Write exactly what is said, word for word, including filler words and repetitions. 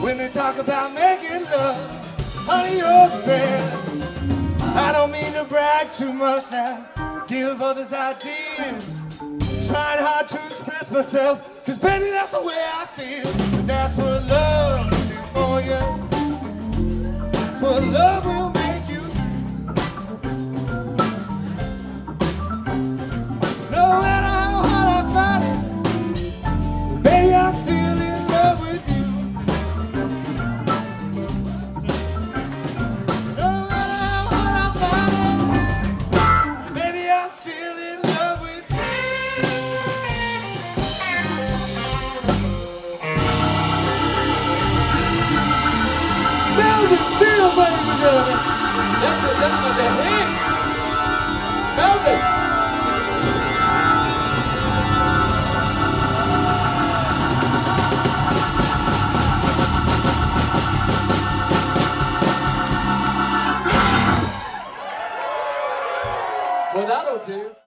When they talk about making love, honey, you're the best. I don't mean to brag too much now, give others ideas, trying hard to express myself, cause baby that's the way I feel. And that's what love will do for you. That's what love will make you do. No matter how hard I fight it, baby I'm still in love with you. No matter how hard I fight it, baby I'm still in love with you. Melvin, ladies and gentlemen. Ladies and gentlemen, the Higgs. Melvin. Well, that'll do.